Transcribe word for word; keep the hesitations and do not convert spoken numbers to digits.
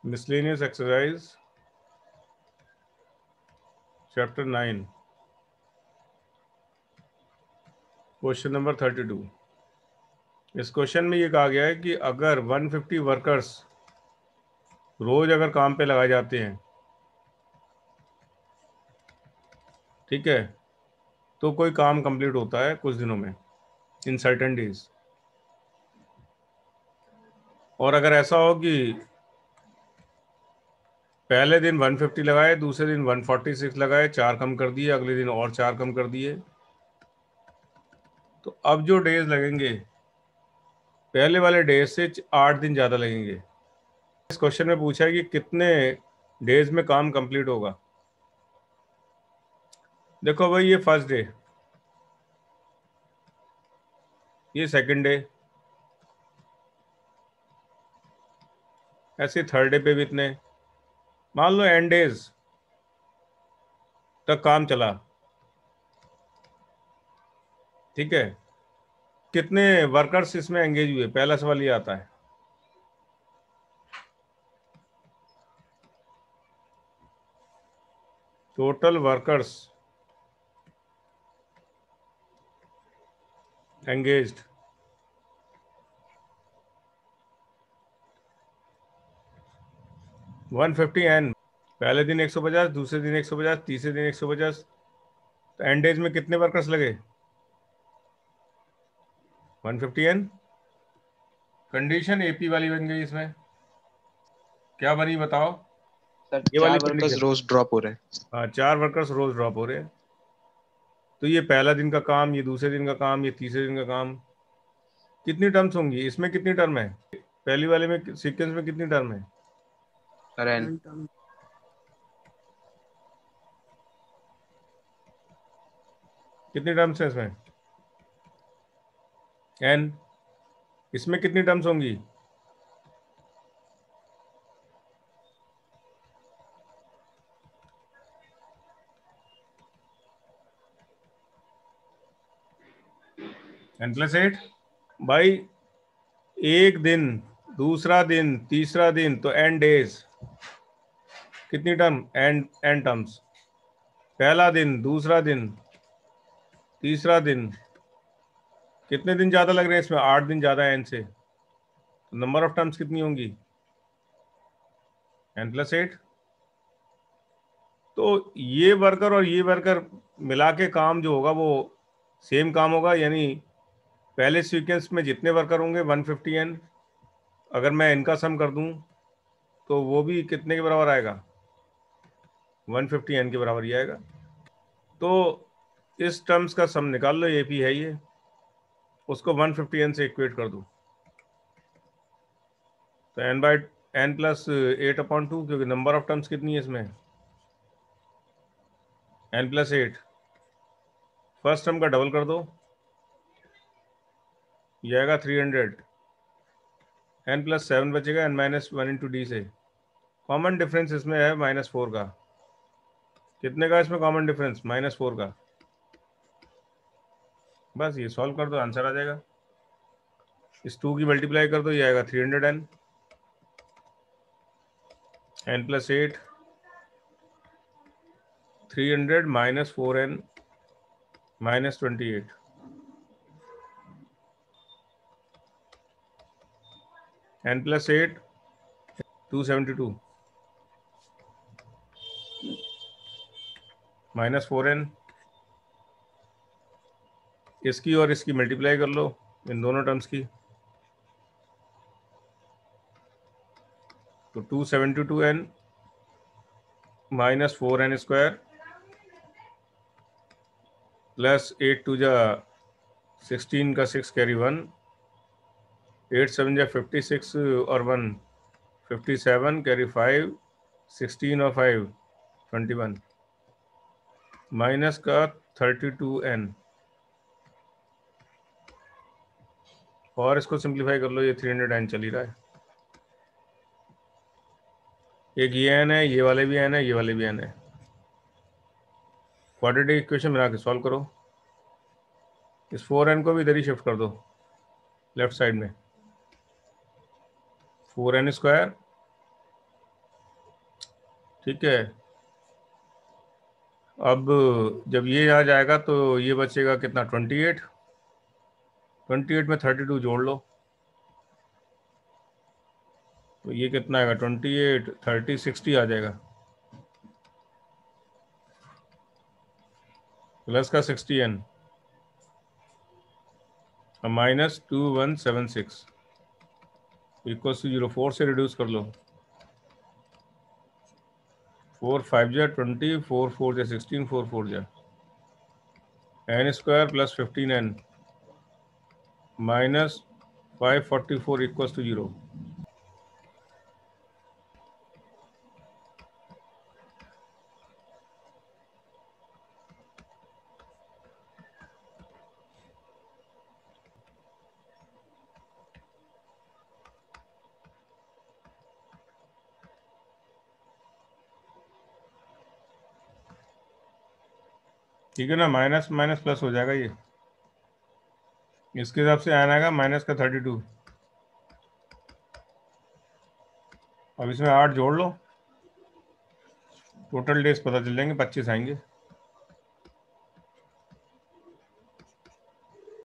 Miscellaneous exercise chapter nine, question number thirty two. इस question में ये कहा गया है कि अगर एक सौ पचास वर्कर्स रोज अगर काम पे लगाए जाते हैं, ठीक है, तो कोई काम कंप्लीट होता है कुछ दिनों में, इन सर्टेन डेज। और अगर ऐसा हो कि पहले दिन एक सौ पचास लगाए, दूसरे दिन एक सौ छियालीस लगाए, चार कम कर दिए, अगले दिन और चार कम कर दिए, तो अब जो डेज लगेंगे पहले वाले डेज से आठ दिन ज़्यादा लगेंगे। इस क्वेश्चन में पूछा है कि कितने डेज में काम कंप्लीट होगा। देखो भाई, ये फर्स्ट डे, ये सेकंड डे, ऐसे थर्ड डे पे भी इतने, मान लो एंड डेज तक काम चला, ठीक है। कितने वर्कर्स इसमें एंगेज हुए, पहला सवाल ये आता है। Total workers engaged, one fifty n. पहले दिन एक सौ पचास, दूसरे दिन एक सौ पचास, तीसरे दिन एक सौ पचास, तो एंड डेज में कितने वर्कर्स लगे, one fifty n. Condition AP वाली बन गई, इसमें क्या बनी बताओ। सर ये वाली चार वर्कर्स कंडीशन, रोज ड्रॉप हो रहे हैं। हाँ, चार वर्कर्स रोज ड्रॉप हो रहे हैं। तो ये पहला दिन का काम, ये दूसरे दिन का काम, ये तीसरे दिन का काम, कितनी टर्म्स होंगी इसमें, कितनी टर्म है पहली वाले में, सीक्वेंस में कितनी टर्म है, सर एन कितनी टर्म्स है इसमें, एन। इसमें कितनी टर्म्स होंगी, एन प्लस एट। भाई एक दिन, दूसरा दिन, तीसरा दिन, तो एन डेज, कितनी टर्म, एन एन टर्म्स। पहला दिन, दूसरा दिन, तीसरा दिन, कितने दिन ज्यादा लग रहे हैं इसमें, आठ दिन ज्यादा है एन से, तो नंबर ऑफ टर्म्स कितनी होंगी, एन प्लस एट। तो ये वर्कर और ये वर्कर मिला के काम जो होगा वो सेम काम होगा, यानी पहले सीक्वेंस में जितने वर्कर होंगे वन फिफ्टी एन, अगर मैं इनका सम कर दूं तो वो भी कितने के बराबर आएगा, वन फिफ्टी एन के बराबर ही आएगा। तो इस टर्म्स का सम निकाल लो, ए पी है ये, उसको वन फिफ्टी एन से इक्वेट कर दो, तो n by n plus eight upon two, क्योंकि नंबर ऑफ टर्म्स कितनी है इसमें, n plus eight. First term का डबल कर दो, ये आएगा three hundred, n plus seven बचेगा, n minus one into d से। कॉमन डिफरेंस इसमें है माइनस फोर का, कितने का इसमें कॉमन डिफरेंस, माइनस फोर का। बस ये सॉल्व कर दो, आंसर आ जाएगा। इस टू की मल्टीप्लाई कर दो, ये आएगा three hundred n, n plus eight, three hundred minus four n minus twenty eight, n plus eight two seventy two minus four n, इसकी और इसकी मल्टीप्लाई कर लो, इन दोनों टर्म्स की, तो two seventy two n minus four n square plus eight two जा sixteen का six carry one, eight seven जा फिफ्टी सिक्स और one fifty seven carry five, sixteen और फाइव ट्वेंटी वन, माइनस का थर्टी टू एन, और इसको simplify कर लो, ये थ्री हंड्रेड एन चल ही रहा है। एक ये एन है, ये वाले भी एन है, ये वाले भी एन है। क्वाड्रेटिक इक्वेशन बना के सॉल्व करो, इस फोर एन को भी इधर ही शिफ्ट कर दो लेफ्ट साइड में, फोर एन स्क्वायर ठीक है। अब जब ये आ जाएगा तो ये बचेगा कितना, ट्वेंटी एट। ट्वेंटी एट में थर्टी टू जोड़ लो तो ये कितना आएगा, ट्वेंटी एट थर्टी सिक्सटी आ जाएगा, प्लस का sixty n minus two one seven six equal to zero. Four से रिड्यूस कर लो, फोर फाइव जा ट्वेंटी, फोर फोर जा सिक्सटीन, फोर फोर जा n square plus fifteen n minus five forty four equal to zero. ठीक है ना, minus minus plus हो जाएगा ये। इसके हिसाब से आना आएगा माइनस का थर्टी टू। अब इसमें आठ जोड़ लो, टोटल डेज पता चल जाएंगे, पच्चीस आएंगे।